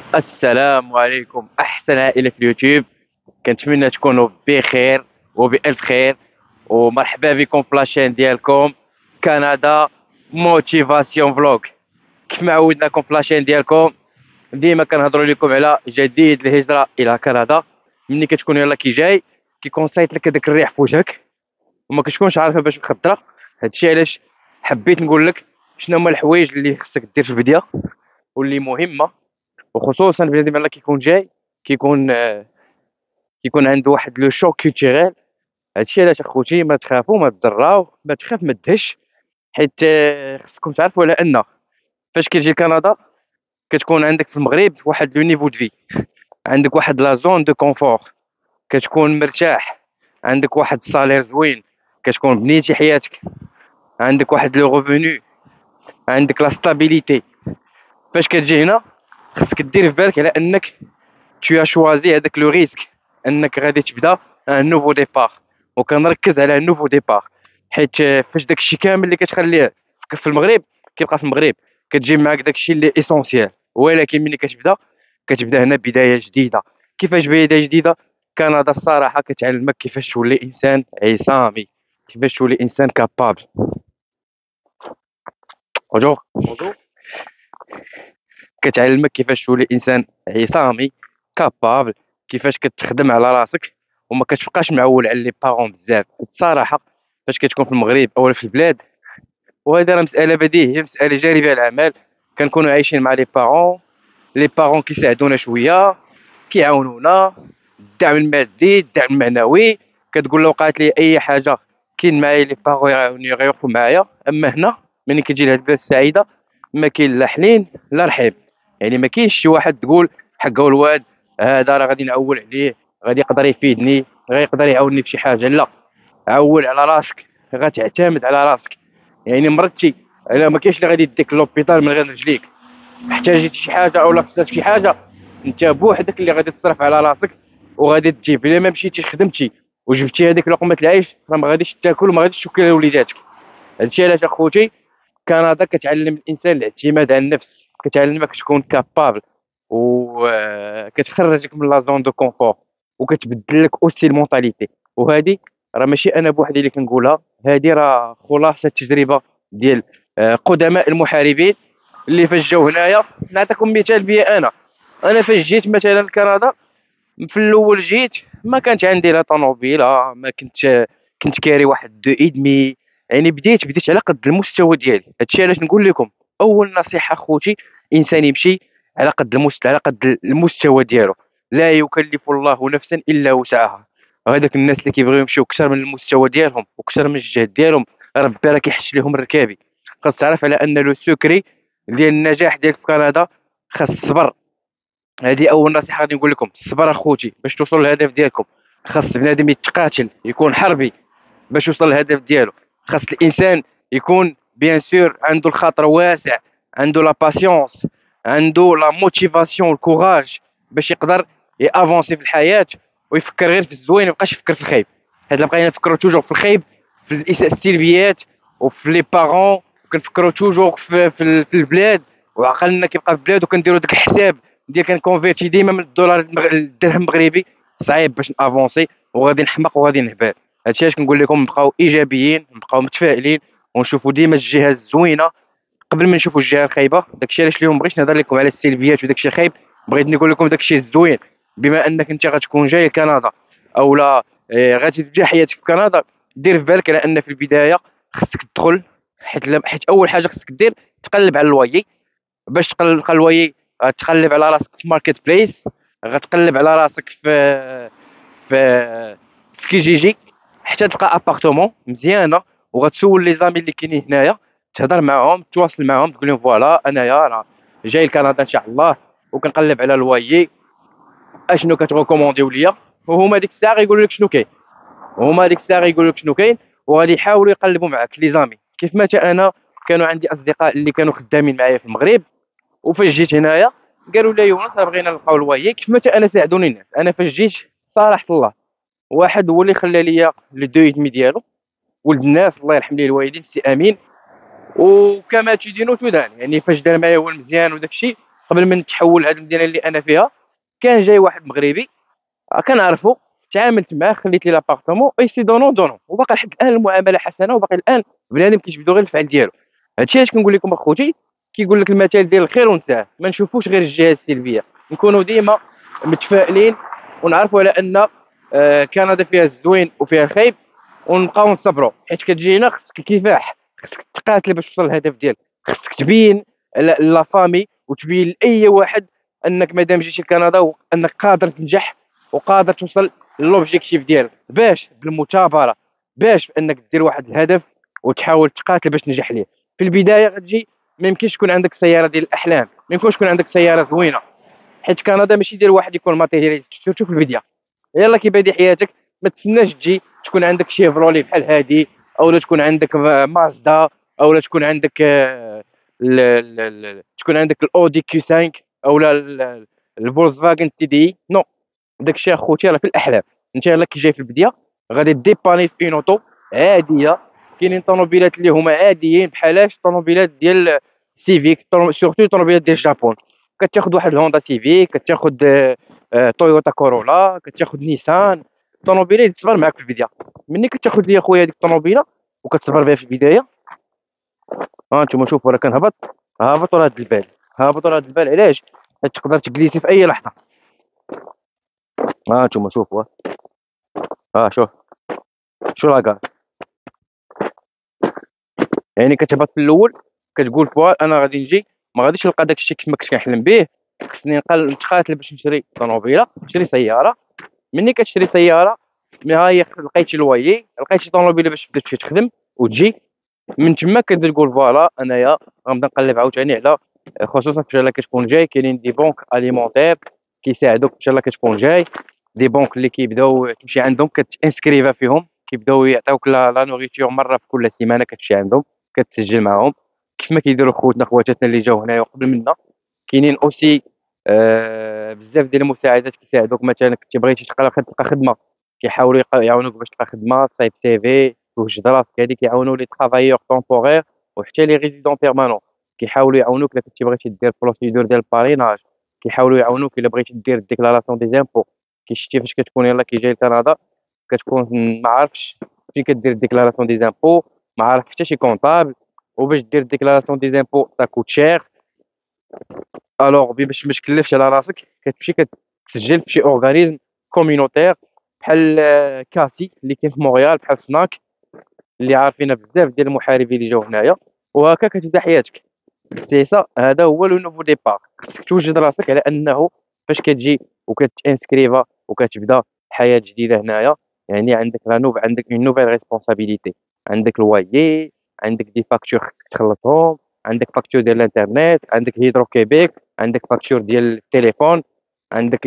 السلام عليكم احسن عائله في اليوتيوب. كنتمنى تكونوا بخير وبالف خير، ومرحبا بكم في لاشين ديالكم كندا موتيفاسيون فلوغ. كيف ما عودناكم في لاشين ديالكم ديما كنهضروا لكم على جديد الهجره الى كندا. ملي كتكون يلا كي جاي كيكونسايط لك هذاك الريح في وجهك وما كتكونش عارفه باش مخدره. هادشي علاش حبيت نقول لك شنو هما الحوايج اللي خصك دير في البدايه واللي مهمه، وخصوصا بنادم يلاه كيكون جاي كيكون كيكون عنده واحد لو شوك كولتوريل. هادشي علاش اخوتي ما تخافوا ما تزراو ما تخاف ما تدهش، حيت خصكم تعرفوا على ان فاش كتجي لكندا كتكون عندك في المغرب واحد لو نيفو دو في، عندك واحد لا زون دو كونفور، كتكون مرتاح، عندك واحد الصالير زوين، كتكون بنيتي حياتك، عندك واحد لو ريفونو، عندك لا ستابيليتي. فاش كتجي هنا خصك دير في بالك على انك tu as choisi هذاك لو ريسك انك غادي تبدا ان نوفو ديبار. وكنركز على نوفو ديبار حيت فاش داك الشيء كامل اللي كتخليه في المغرب كيبقى في المغرب، كتجي معاك داك الشيء اللي اسونسيال. ولكن ملي كتبدا هنا بدايه جديده. كيفاش بدايه جديده؟ كندا الصراحه كتعلمك كيفاش تولي انسان عصامي، كيفاش تولي انسان كابابل. بونجور. كتعلمك كيفاش تولي انسان عصامي كابابل، كيفاش كتخدم على راسك وما كتبقاش معول على لي بارون بزاف. الصراحه فاش كتكون في المغرب اولا في البلاد، وهذه راه مساله بديهيه مساله جاريه بها الاعمال، كنكونوا عايشين مع لي بارون كيساعدونا شويه، كيعاونونا، الدعم المادي الدعم المعنوي. كتقول له وقعت لي اي حاجه كاين معايا لي بارون يعاونوني غيوقفوا معايا. اما هنا ملي كتجي لهاد البلاد السعيده ما كاين لا حنين لا رحيب. يعني ما كاينش شي واحد تقول حقه الواد هذا راه غادي نعول عليه، غادي يقدر يفيدني، غيقدر يعاوني في شي حاجه. لا، عول على راسك، غتعتمد على راسك. يعني مرضتي لا ما كاينش اللي غادي يديك لوبيتال من غير رجليك. احتاجيتي شي حاجه او خصك شي حاجه انت بوحدك اللي غادي تصرف على راسك وغادي تجيب. الا ما مشيتيش خدمتي وجبتي هذيك لقمه العيش راه ما غاديش تاكل وما غاديش توكل لوليداتك. هادشي علاش اخوتي كندا كتعلم الانسان الاعتماد على النفس، كتعلمك تكون كابابل، وكتخرجك من لا زون دو كونفور، وكتبدل لك اوسي المونتاليتي. وهذه راه ماشي انا بوحدي اللي كنقولها، هذه راه خلاصه التجربه ديال قدماء المحاربين اللي فاش جاو هنايا. نعطيكم مثال بيا انا فاش جيت مثلا لكندا، في الاول جيت ما كانش عندي لا طوموبيله، ما كنت كاري واحد دو ادمي. يعني بديت على قد المستوى ديالي. هادشي علاش نقول لكم اول نصيحه خوتي، انسان يمشي على قد المستوى ديالو. لا يكلف الله نفسا الا وسعها. هذاك الناس اللي كيبغيو يمشيو اكثر من المستوى ديالهم واكثر من الجهد ديالهم ربي راه كيحش لهم الركابي. خاص تعرف على ان لو سوكري ديال النجاح ديالك في كندا خاص الصبر. هذه اول نصيحه غادي نقول لكم، الصبر اخوتي باش توصلوا للهدف ديالكم. خاص بنادم يتقاتل يكون حربي باش يوصل للهدف ديالو. خاص الانسان يكون بيان سور عنده الخاطر واسع، عنده لا باسيونس، عنده لا موتيفاسيون الكوراج باش يقدر يافونسي في الحياه ويفكر غير في الزوين، ما يبقاش يفكر في الخايب. حيت بقينا نفكروا توجور في الخايب، في السلبيات وفي لي بارون، وكنفكروا توجور في البلاد، وعقلنا كيبقى في البلاد وكنديروا داك الحساب ديال كنكونفيرتي ديما من الدولار للدرهم المغربي. صعيب باش نافونسي وغادي نحمق وغادي نهبل. هادشي علاش كنقول لكم نبقاو ايجابيين، نبقاو متفائلين، ونشوفوا ديما الجهه الزوينه قبل ما نشوفوا الجهه الخايبه. داكشي علاش اليوم بغيت نهضر لكم على السلبيات وداكشي الخايب، بغيت نقول لكم داكشي الزوين. بما انك انت غتكون جاي لكندا او لا غادي تبدا حياتك في كندا، دير في بالك على ان في البدايه خصك تدخل. حيت اول حاجه خصك دير تقلب على الوايي. باش تلقى الوايي غتقلب على راسك في ماركت بليس، غتقلب على راسك في في كيجيجي حتى تلقى ابارتومون مزيانه. وغتسول لي زامي اللي كاينين هنايا، تهضر معاهم تواصل معاهم تقول لهم فوالا انايا راه جاي لكندا ان شاء الله وكنقلب على الوايي، اشنو كتريكومونديو ليا. وهما ديك الساعه غيقولوا لك شنو كاين، وهما ديك الساعه غيقولوا لك شنو كاين، وغادي يحاولوا يقلبوا معاك لي زامي. كيف ما تا انا كانوا عندي اصدقاء اللي كانوا خدامين معايا في المغرب، وفاش جيت هنايا قالوا لي يونس راه بغينا نلقاو الوايي. كيف ما تا انا ساعدوني الناس. انا فاش جيت صراحه الله واحد هو اللي خلى ليا لو دو ايدمي ديالو، ولد الناس الله يرحم ليه الوالدين، سي امين. وكما تيدينو تودان يعني فاش دار معايا هو المزيان وداك الشيء قبل ما نتحول لهاد المدينه اللي انا فيها، كان جاي واحد مغربي كنعرفو، تعاملت معاه، خليت ليه لابارتمون اي سي دونون دونون، وباقي لحد الان المعامله حسنه، وباقي الان بنادم كيجبدو غير الفعل ديالو. هادشي علاش كنقول لكم اخوتي، كيقول لك المثال ديال الخير وانتهى، ما نشوفوش غير الجهه السلبيه، نكونوا ديما متفائلين ونعرفوا على ان كندا فيها الزوين وفيها الخايب، ونبقاو نصبروا، حيت كتجينا خصك كفاح، خصك تقاتل باش توصل للهدف ديالك، خصك تبين لا فامي وتبين لاي واحد انك مادام جيتي لكندا وانك قادر تنجح وقادر توصل للوبجيكتيف ديالك، باش بالمثابره، باش بانك دير واحد الهدف وتحاول تقاتل باش تنجح ليه. في البدايه غتجي ما يمكنش تكون عندك سياره ديال الاحلام، ما يمكنش تكون عندك سياره زوينه، حيت كندا ماشي ديال واحد يكون ماتيرياليست، سيرتو في البدايه. يلا كي بادي حياتك ما تسناش تجي تكون عندك شيفرولي بحال هادي، او لا تكون عندك مازدا، او لا تكون عندك تكون عندك الاودي كيو 5، او لا الفولكس فاجن تي دي. نو، داكشي اخوتي راه في الاحلام. انت يلاه كي جاي في البدايه غادي ديباني في اون اوتو عاديه، كاينين طوموبيلات اللي هما عاديين بحالاش الطوموبيلات ديال سيفيك، سورتو الطوموبيلات ديال الجابون. كتاخد واحد الهوندا سيفيك، كتاخد تويوتا كورولا، كتاخد نيسان، الطوموبيله اللي تصبر معاك في البدايه. ملي كتاخد ليا خويا هذيك الطوموبيله وكتصبر بها في البدايه، ها انتم شوفوا راه كنهبط، هابط راه هاد البال، هابط راه هاد البال. علاش؟ حيت تقدر تجليسي في اي لحظه. ها انتم شوفوا، ها شوف، شو لاكار، يعني كتهبط في الاول كتقول فوا انا غادي نجي، ما غاديش نلقى داك الشيء كيف ما كنت كنحلم به، خصني نتقاتل باش نشري طوموبيله، نشري سياره. مني كتشري سياره، ها هي لقيتي لويي، لقيتي طوموبيله باش تبدا تمشي تخدم وتجي، من تما كتبدا تقول فوالا انايا غنبدا نقلب عاوتاني على، خصوصا فاش يلاه كتكون جاي كاينين دي بونك اليمونتير كيساعدوك فاش يلاه كتكون جاي، دي بونك اللي كيبداو تمشي عندهم كتانسكريفا فيهم، كيبداو يعطيوك لا نوريتور مره في كل سيمانه، كتمشي عندهم كتسجل معاهم، كيف ما كيديروا خوتنا خواتاتنا اللي جاو هنايا وقبل منا. كاينين اوسي بزاف ديال المساعدات كيساعدوك، مثلا كنتي بغيتي تلقى خدمه، كيحاولوا يعاونوك باش تلقى خدمه، تصايب سي في، توجد راسك، هادي كيعاونوا لي طرافايور طومبورير وحتى لي ريزيدون بيرمانون، كيحاولوا يعاونوك الا كنتي بغيتي دير بروسيدور ديال الباريناج، كيحاولوا يعاونوك الا بغيتي دير ديكلاراسيون دي زامبو. شتي فاش كتكون يلاه كي جاي لكندا كتكون ما عارفش فين كدير ديكلاراسيون دي زامبو، ما عارف حتى شي كونطابل، وباش دير ديكلاراسيون دي زامبو سا كوت شير. الوغ باش ما تكلفش على راسك كتمشي كتسجل في شي اورغانيزم كومينوتير بحال كاسي اللي كاين في مونريال، بحال سناك اللي عارفينها بزاف ديال المحاربين اللي جاو هنايا، وهكا كتبدا حياتك. سي سا، هذا هو لو نوفو ديبار. خصك توجد راسك على انه فاش كتجي وكتانسكريفا وكتبدا حياه جديده هنايا، يعني عندك عندك اون نوفيل ريسبونسابيلتي، عندك الوايي، عندك دي فاكتور خصك تخلصهم، عندك فاكتور ديال الانترنت، عندك هيدرو كيبيك، عندك فاكتور ديال التليفون، عندك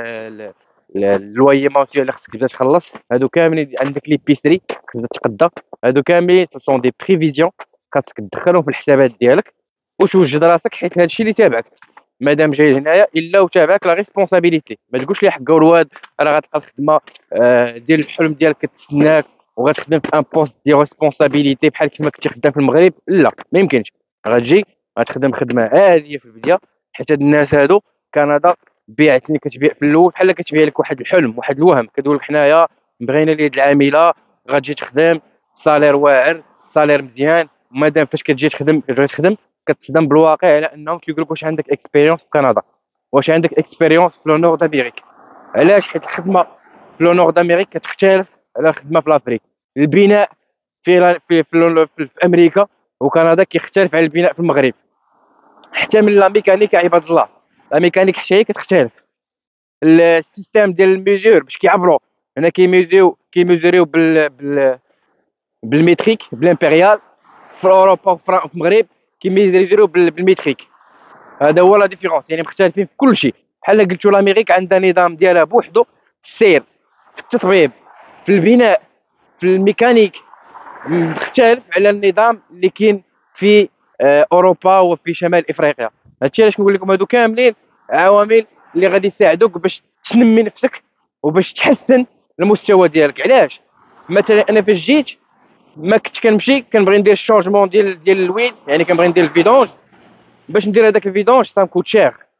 اللويي اللي خصك تبدا تخلص، هادو كاملين، عندك ليبيسري خصك تبدا تقدا، هادو كاملين سون دي بريفيزيون خاصك تدخلهم في الحسابات ديالك وتوجد راسك، حيت هادشي اللي تابعك مادام جاي هنايا الا وتابعك لا ريسبونسابيلتي. ما تقولش لي حق الواد راه غتلقى الخدمه ديال الحلم ديالك كتسناك وغتخدم في ان بوست ديال ريسبونسابيلتي بحال كيما كنتي خدام في المغرب، لا ما يمكنش. غتجي غتخدم خدمه عاديه في البدايه، حيت هاد الناس هادو كندا بيعتني، كتبيع في الاول بحال كتبيع لك واحد الحلم، واحد الوهم، كتقول لك حنايا بغينا اليد العامله، غتجي تخدم سالير واعر، سالير مزيان، ومادام فاش كتجي تخدم كتصدم بالواقع على انهم كيقول لك واش عندك اكسبيريونس في كندا، واش عندك اكسبيريونس في لو نور دامريك. علاش؟ حيت الخدمه في لو نور دامريك كتختلف على الخدمه في لافريك. البناء في امريكا وكندا كيختلف على البناء في المغرب، حتى من لا ميكانيك يا عباد الله، لا ميكانيك حتى هي كتختلف. السيستيم ديال الميزور باش كيعبروا هنا كيميزوريو بالميتريك بالامبريال، في اوروبا وفي المغرب كيميزوريو بالميتريك. هذا هو لا ديفيرونس، يعني مختلفين في كل شيء. بحال قلتو لامريك عندها نظام ديالها بوحدو في السير، في التطبيب، في البناء، في الميكانيك، مختلف على النظام اللي كاين في اوروبا وفي شمال افريقيا. هادشي علاش كنقول لكم هادو كاملين عوامل اللي غادي يساعدوك باش تنمي نفسك وباش تحسن المستوى ديالك. علاش؟ مثلا انا فاش جيت ما كنت كنمشي كنبغي ندير الشونجمون ديال الويل، يعني كنبغي ندير الفيدونج، باش ندير هذاك الفيدونج سا كوت شير،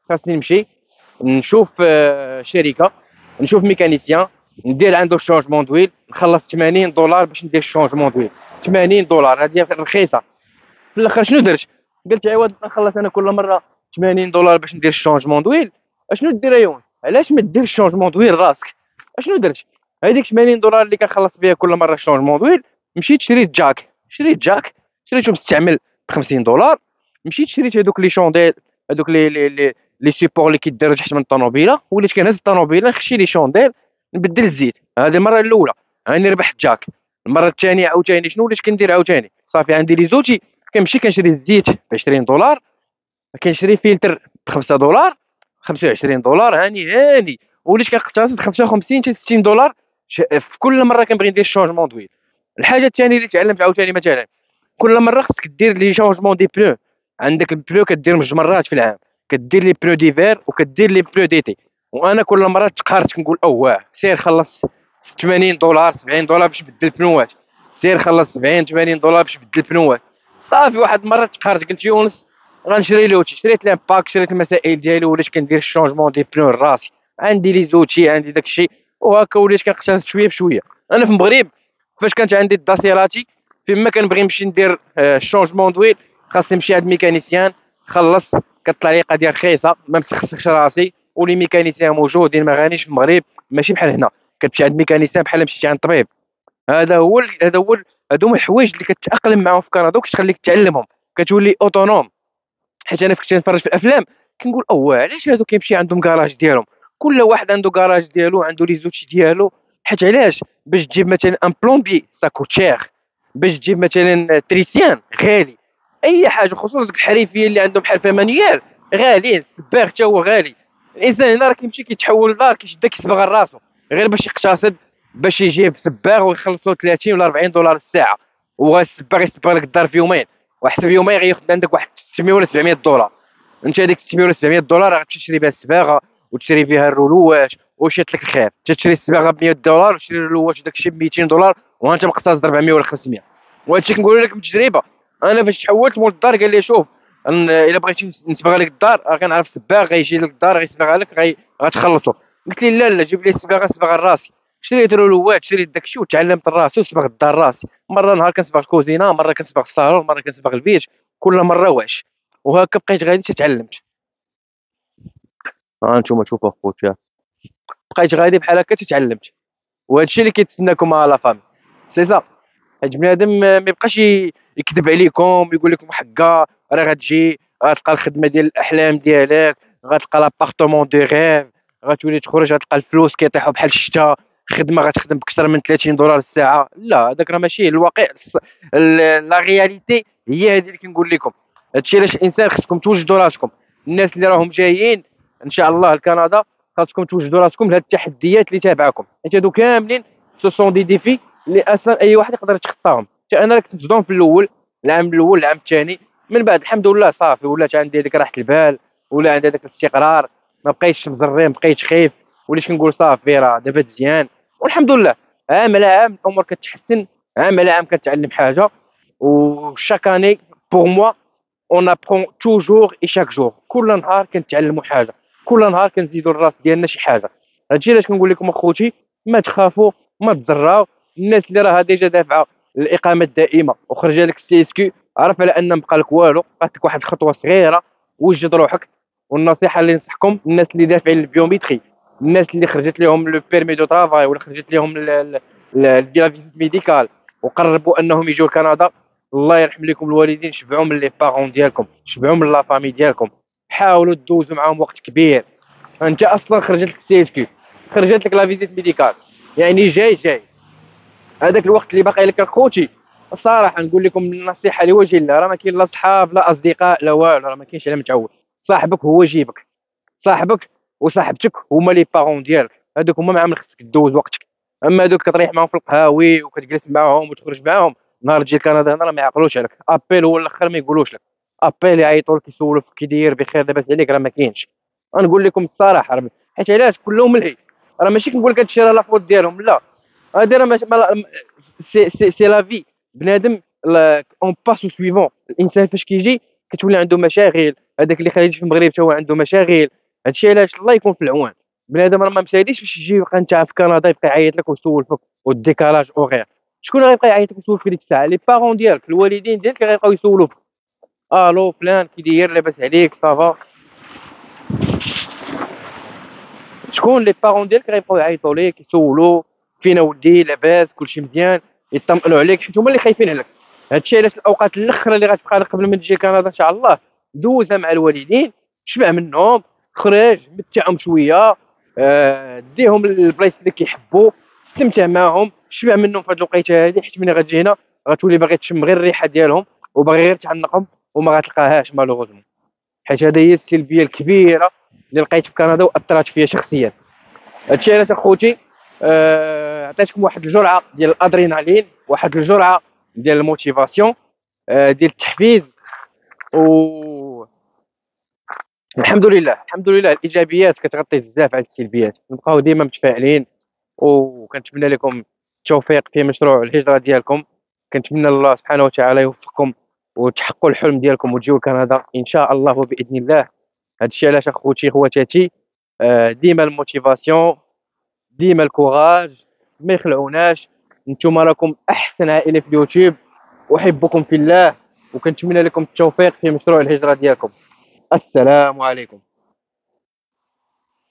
خاصني نمشي نشوف شركه، نشوف ميكانيسيان، ندير عنده الشونجمون دويل، نخلص 80 دولار باش ندير الشونجمون دويل. 80 دولار هذه رخيصه. في الاخر شنو درت؟ قلت عوض نخلص انا كل مره 80 دولار باش ندير الشونجمون دويل، اشنو دير يوم؟ علاش ما ديرش الشونجمون دويل راسك؟ اشنو درت؟ هذيك 80 دولار اللي كنخلص بها كل مره الشونجمون دويل، مشيت شريت جاك، شريته مستعمل ب 50 دولار. مشيت شريت هذوك لي شونديل، هذوك لي سيبور اللي كيديروا تحت من الطوموبيله، وليت كنهز الطوموبيله نخشي لي شونديل نبدل الزيت. هذه المره الاولى راني ربحت جاك. المره الثانيه عاوتاني شنو وليت كندير عاوتاني؟ صافي عندي لي زوتي، كنمشي كنشري الزيت ب 20 دولار، كنشري فلتر ب 5 دولار، 25 دولار، هاني وليت كنقتصد 55 حتى 60 دولار في كل مره كنبغي ندير شونجمون دويل. الحاجه الثانيه اللي تعلمت عاوتاني مثلا، كل مره خصك دير لي شونجمون دي بلو. عندك البلو كديرهم جوج مرات في العام، كدير لي بلو ديفير وكدير لي بلو ديتي. وانا كل مره تقهرت كنقول اواه سير خلص 80 دولار 70 دولار باش تبدل البنوات، سير خلص 70 80 دولار باش تبدل البنوات. صافي واحد المره تقهرت قلت يونس غنشري لوتي، شريت لامباك، شريت المسائل ديالي، وليت كندير الشونجمون دي بلو لراسي. عندي لي زوتي، عندي داكشي، وهكا وليت كنقتصد شويه بشويه. انا في المغرب فاش كانت عندي الداسيراتي، فيما كنبغي نمشي ندير الشونجمون دويل خاصني نمشي عند ميكانيسيان، خلص كطلع لي قضيه رخيصه، ما مسخسخش راسي، ولي ميكانيسيان موجودين ما غانيش في المغرب، ماشي بحال هنا كتمشي عند ميكانيسيان بحال مشيتي عند طبيب. هادو هما الحوايج اللي كتاقلم معاهم في كندا وكتخليك تعلمهم، كتولي اوتونوم. حيت انا كنت كنتفرج في الافلام كنقول اواه علاش هادو كيمشي عندهم كراج ديالهم، كل واحد عنده كراج ديالو، عنده لي زوتي ديالو. حيت علاش؟ باش تجيب مثلا ان بلومبي سا كوت شير، باش تجيب مثلا تريسيان غالي، اي حاجه خصوصا دوك الحريفيه اللي عندهم حرفه مانيال غاليين، السباغ حتى هو غالي. الانسان هنا راه كيمشي كيتحول لدار كيشد كيصبغ راسو غير باش يقتصد، باش يجيب سباغ ويخلصو 30 ولا 40 دولار الساعه، والسباغ يصبغ لك الدار في يومين، وحسب يومين غياخد عندك واحد 600 ولا 700 دولار. انت هذيك 600 ولا 700 دولار غتمشي تشري بها الصباغه وتشري بها الرولوات وشيت لك الخير، تشري الصباغه ب 100 دولار وتشري الرولوات وداك الشيء ب 200 دولار وانت مقتصد 400 ولا 500. وهذا الشيء كنقول لك بالتجربه. انا فاش تحولت مول الدار قال لي شوف الا بغيتي نصبغ لك الدار راه كنعرف الصباغ غيجي لك الدار غيصبغها لك غتخلصو. قلت لي لا جيب لي الصباغه صبغها لراسي. شريت رولوات، شريت داك الشيء وتعلمت راسي وصبغ الدار راسي. مره نهار كنصبغ الكوزينه، مره كنصبغ الصالون، مره كنصبغ البيت، كل مره واش. وهكا بقيت غادي تتعلمت. ها نتوما شوفوا خوتي، بقيت غادي بحال هكا تتعلمت. وهذا الشيء اللي كيتسناكم على لا فامي، سي صا. حيت بنادم ما يبقاش يكذب عليكم يقول لكم حقا راه غتجي غتلقى الخدمه ديال الاحلام ديالك، غتلقى لابارتمون دو غيف، غتولي تخرج غتلقى الفلوس كيطيحوا بحال الشتا، خدمه غتخدم بكثر من 30 دولار الساعه. لا هذاك راه ماشي الواقع. لا رياليتي هي هذه اللي كنقول لكم. هادشي علاش الانسان خصكم توجدوا راسكم. الناس اللي راهم جايين ان شاء الله لكندا خاصكم توجدوا راسكم لهاد التحديات اللي تابعكم، حيت هادو كاملين سو سون دي ديفي اللي اصلا اي واحد يقدر يتخطاهم. حتى انا كنت نصدم في الاول، العام الاول العام الثاني، من بعد الحمد لله صافي ولات عندي هذيك راحه البال، ولا عندي هذاك الاستقرار، ما بقيتش مزري، ما بقيتش خايف، وليت كنقول صافي راه دابا مزيان والحمد لله. عام على عام الامور كتحسن، عام على عام كتعلم حاجه. وشاك اني بور موا اون ابرون توجور اي شاك جور، كل نهار كنتعلموا حاجه، كل نهار كنزيدوا الراس ديالنا شي حاجه. هادشي علاش كنقول لكم اخوتي ما تخافوا ما تزراو. الناس اللي راها ديجا دافعه الاقامه الدائمه وخرج لك السي اس كيو، عرف على ان ما بقى لك والو، بقات لك واحد الخطوه صغيره، وجد روحك. والنصيحه اللي ننصحكم الناس اللي دافعين البيوميتري، الناس اللي خرجت لهم لو بيرمي دو طرافاي ولا خرجت لهم لا فيزيت ميديكال وقربوا انهم يجوا لكندا، الله يرحم لكم الوالدين، شبعوا من لي بارون ديالكم، شبعوا من لا فامي ديالكم، حاولوا دوزوا معاهم وقت كبير. انت اصلا خرجت لك السي اس كيو، خرجت لك لا فيزيت ميديكال، يعني جاي هذاك الوقت اللي باقي لك اخوتي. الصراحه نقول لكم النصيحه لوجه الله، راه ما كاين لا صحاب لا اصدقاء لا والو، راه ما كاينش على متعود. صاحبك هو جيبك، صاحبك وصاحبتك هما لي بارون ديالك، هذوك هما معاهم اللي خصك دوز وقتك. اما هذوك كتريح معاهم في القهاوي وكتجلس معاهم وتخرج معاهم، نهار تجي لكندا هنا راه ما يعقلوش عليك. ابيل هو الاخر ما يقولوش لك، ابيل يعيطوا لك يسولوك كي داير بخير لاباس عليك، راه ما كاينش. غنقول لكم الصراحه حيت علاش كلهم ملهي. راه ماشي كنقول لك هادشي راه لا فوت ديالهم، لا، هادي راه سي لا في. بنادم اون باس او سويفون. الانسان فاش كيجي كتولي عنده مشاغل، هذاك اللي خارج في المغرب حتى هو عنده مشاغل. هادشي علاش الله يكون في العوان. بنادم راه ما مساليش باش يجي يبقى أنت في كندا يبقى يعيط لك ويسولفك والديكالاج horaire. شكون اللي غيبقى يعيط لك ويسولفك في ديك الساعة؟ لي بارون ديالك، الوالدين ديالك اللي غيبقاو يسولوك. الو فلان كي داير لاباس عليك صافا. شكون لي بارون ديالك غيبقاو يعيطوا ليك يسولوا فين اودي لاباس كلشي مزيان، يطمئنوا عليك حيت هما اللي خايفين عليك. هادشي علاش الاوقات الاخرى اللي غتبقى لك قبل ما تجي كندا ان شاء الله دوزها مع الوالدين، شبع منهم، خرج متعهم شويه، ديهم للبلايص اللي كيحبوا، استمتع معاهم، شبع منهم في هاد الوقيته هادي، حيت ملي غتجي هنا غتولي باغي تشم غير الريحه ديالهم وباغي غير تعنقهم وما غتلقاهاش مالوغوزمون. حيت هذه هي السلبيه الكبيره اللي لقيت في كندا واثرت فيا شخصيا. هادشي علاش اخوتي عطيتكم واحد الجرعه ديال الادرينالين، واحد الجرعه ديال الموتيفاسيون، ديال التحفيز. و الحمد لله الحمد لله الايجابيات كتغطي بزاف على السلبيات. نبقاو ديما متفائلين، وكنتمنى لكم التوفيق في مشروع الهجره ديالكم. كنتمنى الله سبحانه وتعالى يوفقكم وتحققوا الحلم ديالكم وتجيو لكندا ان شاء الله وباذن الله. هادشي علاش اخوتي خواتاتي ديما الموتيفاسيون، ديما الكوراج، ما يخلعوناش. نتوما راكم احسن عائله في اليوتيوب، احبكم في الله، وكنتمنى لكم التوفيق في مشروع الهجره ديالكم. السلام عليكم.